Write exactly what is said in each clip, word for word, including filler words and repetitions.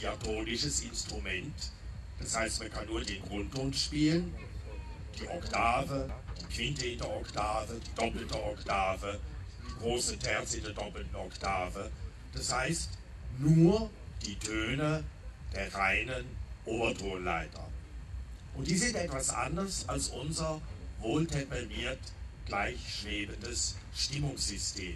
diatonisches Instrument. Das heißt, man kann nur den Grundton spielen, die Oktave, die Quinte in der Oktave, die doppelte Oktave, die große Terz in der doppelten Oktave. Das heißt, nur die Töne der reinen Obertonleiter. Und die sind etwas anders als unser wohltemperiert gleichschwebendes Stimmungssystem.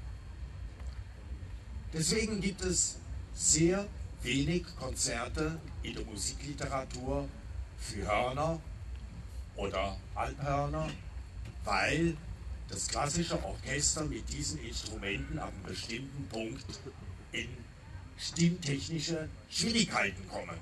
Deswegen gibt es sehr wenig Konzerte in der Musikliteratur für Hörner oder Halbhörner, weil das klassische Orchester mit diesen Instrumenten ab einem bestimmten Punkt in stimmtechnische Schwierigkeiten kommen.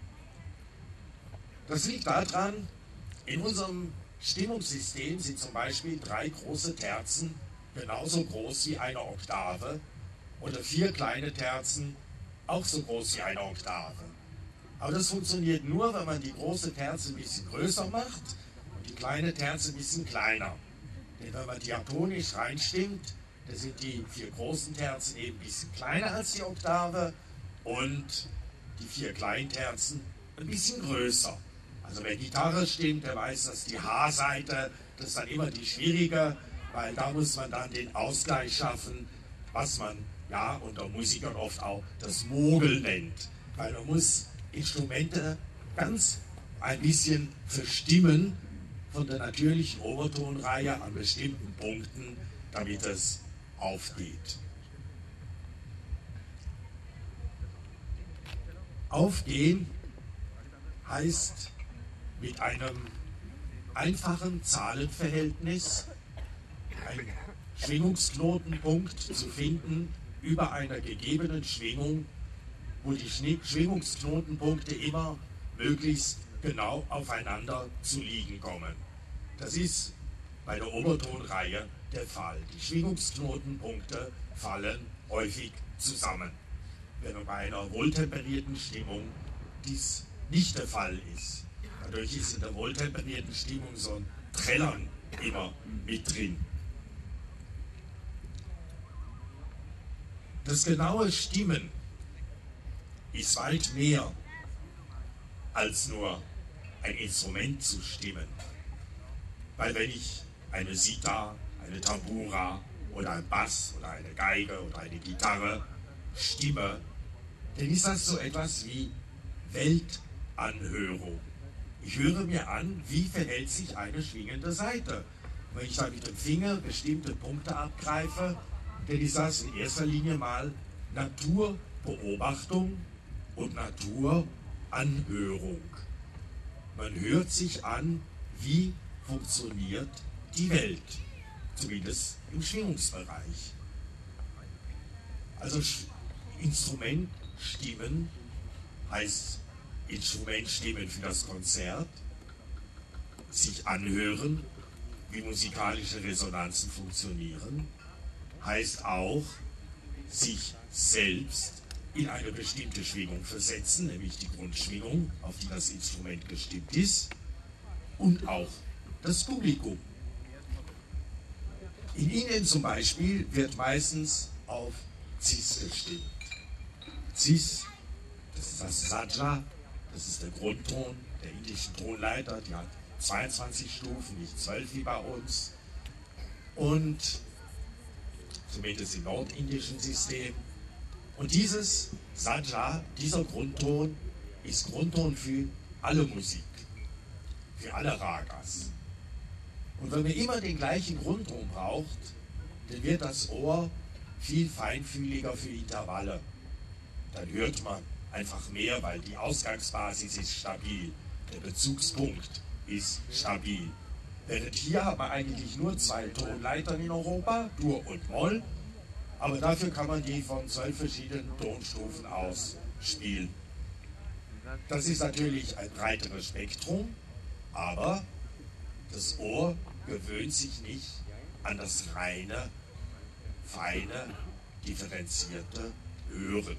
Das liegt daran, in unserem Stimmungssystem sind zum Beispiel drei große Terzen genauso groß wie eine Oktave oder vier kleine Terzen auch so groß wie eine Oktave. Aber das funktioniert nur, wenn man die große Terze ein bisschen größer macht und die kleine Terze ein bisschen kleiner. Denn wenn man diatonisch reinstimmt, dann sind die vier großen Terzen eben ein bisschen kleiner als die Oktave und die vier kleinen Terzen ein bisschen größer. Also wer Gitarre stimmt, der weiß, dass die H-Seite, das ist dann immer die schwierige, weil da muss man dann den Ausgleich schaffen, was man ja unter Musikern oft auch das Mogel nennt. Weil man muss Instrumente ganz ein bisschen verstimmen von der natürlichen Obertonreihe an bestimmten Punkten, damit es aufgeht. Aufgehen heißt mit einem einfachen Zahlenverhältnis einen Schwingungsknotenpunkt zu finden über einer gegebenen Schwingung, wo die Schwingungsknotenpunkte immer möglichst genau aufeinander zu liegen kommen. Das ist bei der Obertonreihe der Fall. Die Schwingungsknotenpunkte fallen häufig zusammen, während bei einer wohltemperierten Stimmung dies nicht der Fall ist. Dadurch ist in der wohltemperierten Stimmung so ein Trällern immer mit drin. Das genaue Stimmen ist weit mehr als nur ein Instrument zu stimmen. Weil wenn ich eine Sitar, eine Tambura oder ein Bass oder eine Geige oder eine Gitarre stimme, dann ist das so etwas wie Weltanhörung. Ich höre mir an, wie verhält sich eine schwingende Saite. Wenn ich da mit dem Finger bestimmte Punkte abgreife, dann ist das in erster Linie mal Naturbeobachtung und Naturanhörung. Man hört sich an, wie funktioniert die Welt, zumindest im Schwingungsbereich. Also Instrument stimmen heißt Instrument stimmen für das Konzert, sich anhören, wie musikalische Resonanzen funktionieren, heißt auch sich selbst in eine bestimmte Schwingung versetzen, nämlich die Grundschwingung, auf die das Instrument gestimmt ist, und auch das Publikum. In Indien zum Beispiel wird meistens auf Cis gestimmt. Cis, das ist das Saja, das ist der Grundton der indischen Tonleiter, die hat zweiundzwanzig Stufen, nicht zwölf wie bei uns. Und zumindest im nordindischen System. Und dieses Saja, dieser Grundton, ist Grundton für alle Musik, für alle Ragas. Und wenn man immer den gleichen Grundton braucht, dann wird das Ohr viel feinfühliger für Intervalle. Dann hört man einfach mehr, weil die Ausgangsbasis ist stabil, der Bezugspunkt ist stabil. Während hier haben wir eigentlich nur zwei Tonleitern in Europa, Dur und Moll, aber dafür kann man die von zwölf verschiedenen Tonstufen aus spielen. Das ist natürlich ein breiteres Spektrum, aber das Ohr gewöhnt sich nicht an das reine, feine, differenzierte Hören.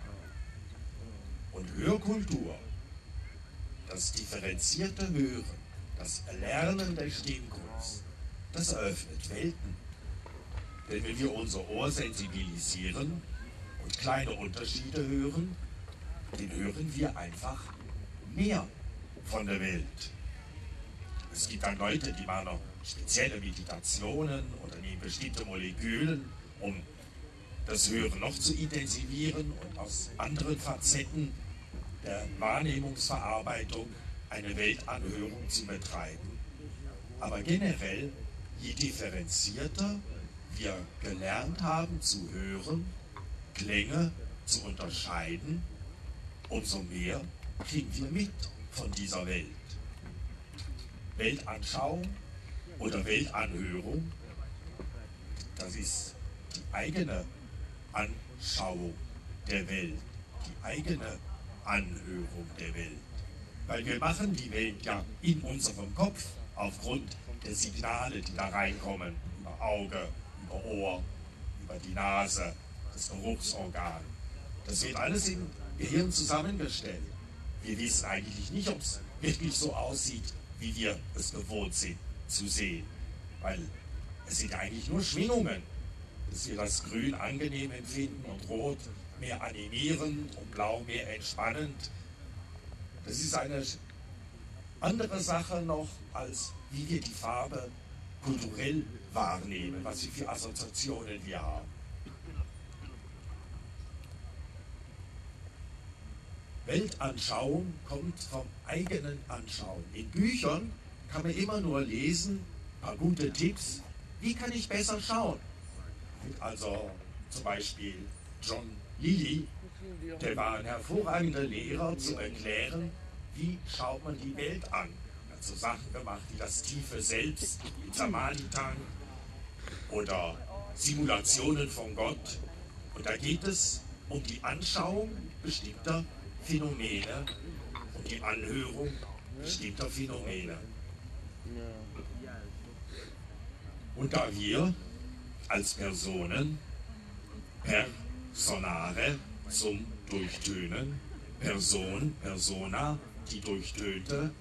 Und Hörkultur, das differenzierte Hören, das Erlernen der Stimmkunst, das eröffnet Welten. Denn wenn wir unser Ohr sensibilisieren und kleine Unterschiede hören, den hören wir einfach mehr von der Welt. Es gibt dann Leute, die machen noch spezielle Meditationen oder nehmen bestimmte Moleküle, um das Hören noch zu intensivieren und aus anderen Facetten der Wahrnehmungsverarbeitung eine Weltanhörung zu betreiben. Aber generell, je differenzierter wir gelernt haben zu hören, Klänge zu unterscheiden, umso mehr kriegen wir mit von dieser Welt. Weltanschauung oder Weltanhörung, das ist die eigene Anschauung der Welt, die eigene Anhörung der Welt. Weil wir machen die Welt ja in unserem Kopf aufgrund der Signale, die da reinkommen, über Auge, über Ohr, über die Nase, das Geruchsorgan. Das wird alles im Gehirn zusammengestellt. Wir wissen eigentlich nicht, ob es wirklich so aussieht, wie wir es gewohnt sind zu sehen. Weil es sind ja eigentlich nur Schwingungen, dass wir das Grün angenehm empfinden und Rot mehr animierend und Blau mehr entspannend. Das ist eine andere Sache noch, als wie wir die Farbe kulturell wahrnehmen, was für Assoziationen wir haben. Weltanschauung kommt vom eigenen Anschauen. In Büchern kann man immer nur lesen, ein paar gute Tipps, wie kann ich besser schauen. Also zum Beispiel John Lilly, der war ein hervorragender Lehrer, zu erklären, wie schaut man die Welt an. Er hat so Sachen gemacht wie das tiefe Selbst in Samaritan oder Simulationen von Gott. Und da geht es um die Anschauung bestimmter Phänomene und die Anhörung bestimmter Phänomene. Und da wir als Personen Personare zum Durchtönen, Person, Persona, die Durchtönte,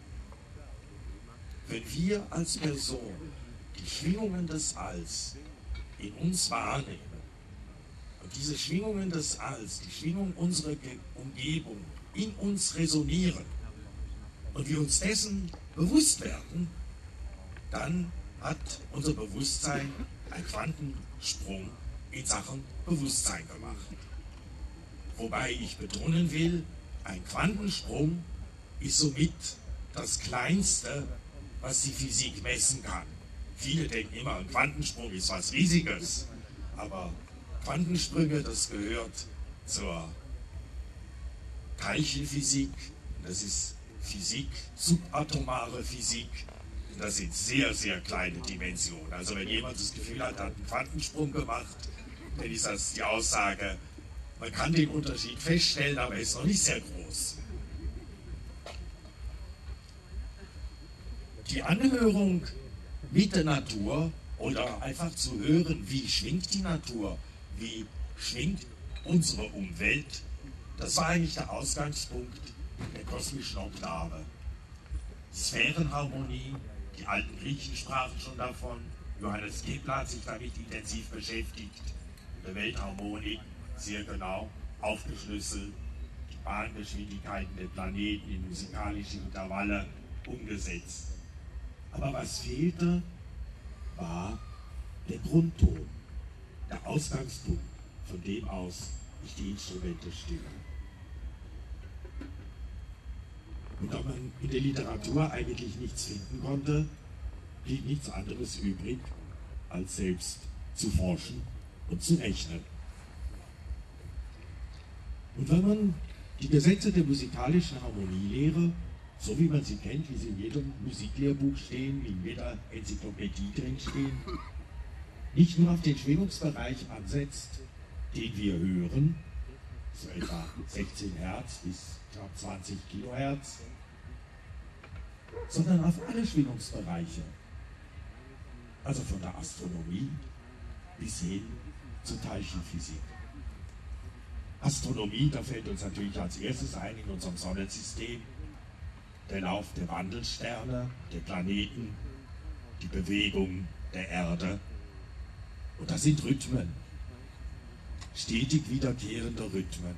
wenn wir als Person die Schwingungen des Alls in uns wahrnehmen und diese Schwingungen des Alls, die Schwingung unserer Umgebung in uns resonieren und wir uns dessen bewusst werden, dann hat unser Bewusstsein einen Quantensprung in Sachen Bewusstsein gemacht. Wobei ich betonen will, ein Quantensprung ist somit das Kleinste, was die Physik messen kann. Viele denken immer, ein Quantensprung ist was Riesiges, aber Quantensprünge, das gehört zur Teilchenphysik, das ist Physik, subatomare Physik, das sind sehr, sehr kleine Dimensionen. Also wenn jemand das Gefühl hat, er hat einen Quantensprung gemacht, dann ist das die Aussage, man kann den Unterschied feststellen, aber er ist noch nicht sehr groß. Die Anhörung mit der Natur oder einfach zu hören, wie schwingt die Natur, wie schwingt unsere Umwelt, das war eigentlich der Ausgangspunkt der kosmischen Oktave. Sphärenharmonie, die alten Griechen sprachen schon davon, Johannes Kepler hat sich damit intensiv beschäftigt, der Weltharmonik sehr genau aufgeschlüsselt, die Bahngeschwindigkeiten der Planeten in musikalische Intervalle umgesetzt. Aber was fehlte, war der Grundton, der Ausgangspunkt, von dem aus ich die Instrumente stimme. Und da man in der Literatur eigentlich nichts finden konnte, blieb nichts anderes übrig, als selbst zu forschen und zu rechnen. Und wenn man die Gesetze der musikalischen Harmonielehre, so wie man sie kennt, wie sie in jedem Musiklehrbuch stehen, wie in jeder Enzyklopädie drin stehen, nicht nur auf den Schwingungsbereich ansetzt, den wir hören, so etwa sechzehn Hertz bis ich glaube zwanzig Kilohertz, sondern auf alle Schwingungsbereiche, also von der Astronomie bis hin zur Teilchenphysik. Astronomie, da fällt uns natürlich als erstes ein in unserem Sonnensystem der Lauf der Wandelsterne, der Planeten, die Bewegung der Erde. Und das sind Rhythmen, stetig wiederkehrende Rhythmen.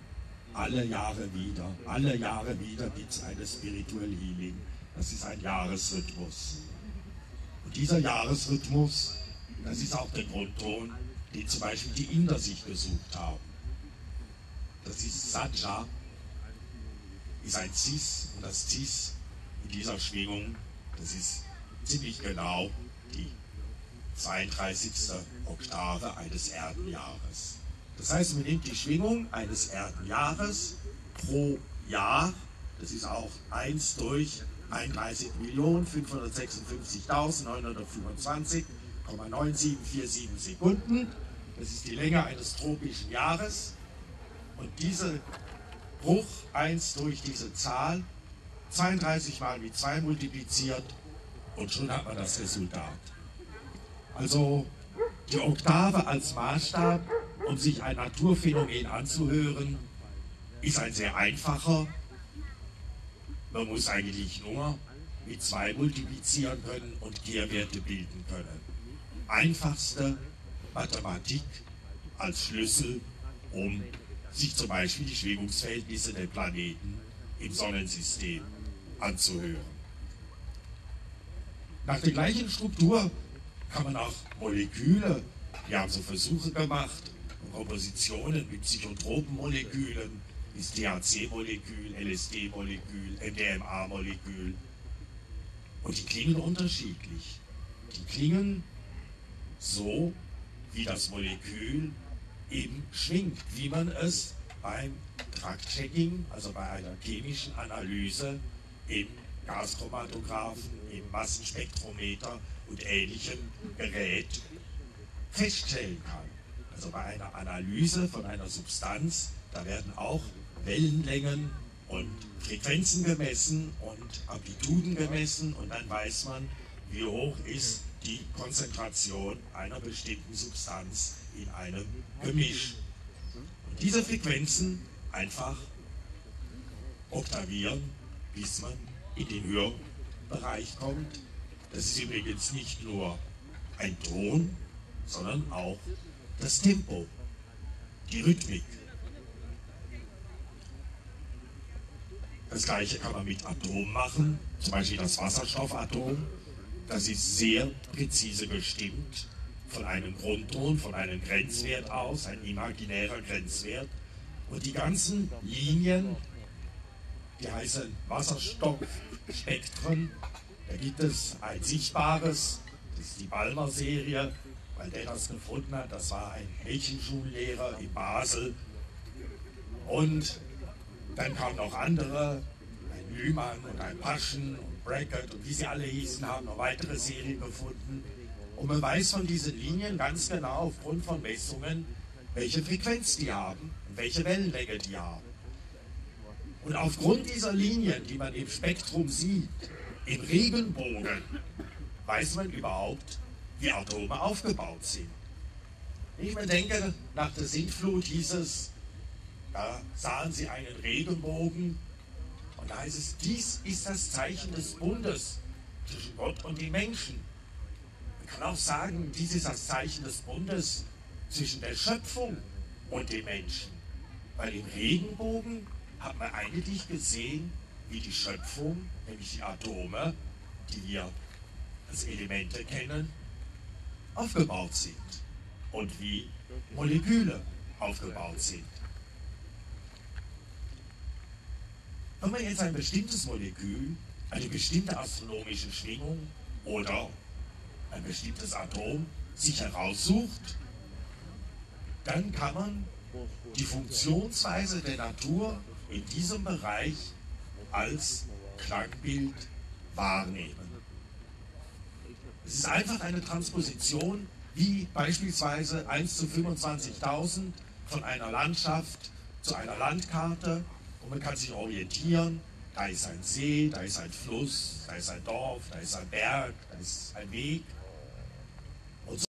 alle Jahre wieder, alle Jahre wieder gibt es eine Spiritual Healing. Das ist ein Jahresrhythmus. Und dieser Jahresrhythmus, das ist auch der Grundton, den zum Beispiel die Inder sich gesucht haben. Das ist Saja, ist ein Cis, und das Cis in dieser Schwingung, das ist ziemlich genau die zweiunddreißigste Oktave eines Erdenjahres. Das heißt, man nimmt die Schwingung eines Erdenjahres pro Jahr, das ist auch eins durch einunddreißig Millionen fünfhundertsechsundfünfzigtausendneunhundertfünfundzwanzig Komma neun sieben vier sieben Sekunden. Das ist die Länge eines tropischen Jahres. Und diese Bruch eins durch diese Zahl zweiunddreißig Mal mit zwei multipliziert und schon hat man das Resultat. Also die Oktave als Maßstab, um sich ein Naturphänomen anzuhören, ist ein sehr einfacher. Man muss eigentlich nur mit zwei multiplizieren können und Kehrwerte bilden können. Einfachste Mathematik als Schlüssel, um sich zum Beispiel die Schwingungsverhältnisse der Planeten im Sonnensystem anzuhören. Nach der gleichen Struktur kann man auch Moleküle, wir haben so Versuche gemacht, Kompositionen mit Psychotropenmolekülen, ist T H C-Molekül, L S D-Molekül, M D M A-Molekül. Und die klingen unterschiedlich. Die klingen so, wie das Molekül eben schwingt, wie man es beim Traktchecking, also bei einer chemischen Analyse im Gaschromatographen, im Massenspektrometer und ähnlichem Gerät feststellen kann. Also bei einer Analyse von einer Substanz, da werden auch Wellenlängen und Frequenzen gemessen und Amplituden gemessen und dann weiß man, wie hoch ist die Konzentration einer bestimmten Substanz in einem Gemisch. Und diese Frequenzen einfach oktavieren, bis man in den Hörbereich kommt. Das ist übrigens nicht nur ein Ton, sondern auch das Tempo, die Rhythmik. Das gleiche kann man mit Atomen machen, zum Beispiel das Wasserstoffatom. Das ist sehr präzise bestimmt von einem Grundton, von einem Grenzwert aus, ein imaginärer Grenzwert. Und die ganzen Linien, die heißen Wasserstoffspektren. Da gibt es ein sichtbares, das ist die Balmer-Serie, weil der das gefunden hat. Das war ein Mädchenschullehrer in Basel. Und dann kamen noch andere, ein Lühmann und ein Paschen und Brackett und wie sie alle hießen, haben noch weitere Serien gefunden. Und man weiß von diesen Linien ganz genau aufgrund von Messungen, welche Frequenz die haben und welche Wellenlänge die haben. Und aufgrund dieser Linien, die man im Spektrum sieht, im Regenbogen, weiß man überhaupt, wie Atome aufgebaut sind. Ich mir denke, nach der Sintflut hieß es, da sahen sie einen Regenbogen und da heißt es, dies ist das Zeichen des Bundes zwischen Gott und den Menschen. Man kann auch sagen, dies ist das Zeichen des Bundes zwischen der Schöpfung und den Menschen. Weil im Regenbogen hat man eigentlich gesehen, wie die Schöpfung, nämlich die Atome, die wir als Elemente kennen, aufgebaut sind und wie Moleküle aufgebaut sind. Wenn man jetzt ein bestimmtes Molekül, eine bestimmte astronomische Schwingung oder ein bestimmtes Atom sich heraussucht, dann kann man die Funktionsweise der Natur in diesem Bereich als Klangbild wahrnehmen. Es ist einfach eine Transposition, wie beispielsweise eins zu fünfundzwanzigtausend von einer Landschaft zu einer Landkarte. Und man kann sich orientieren, da ist ein See, da ist ein Fluss, da ist ein Dorf, da ist ein Berg, da ist ein Weg.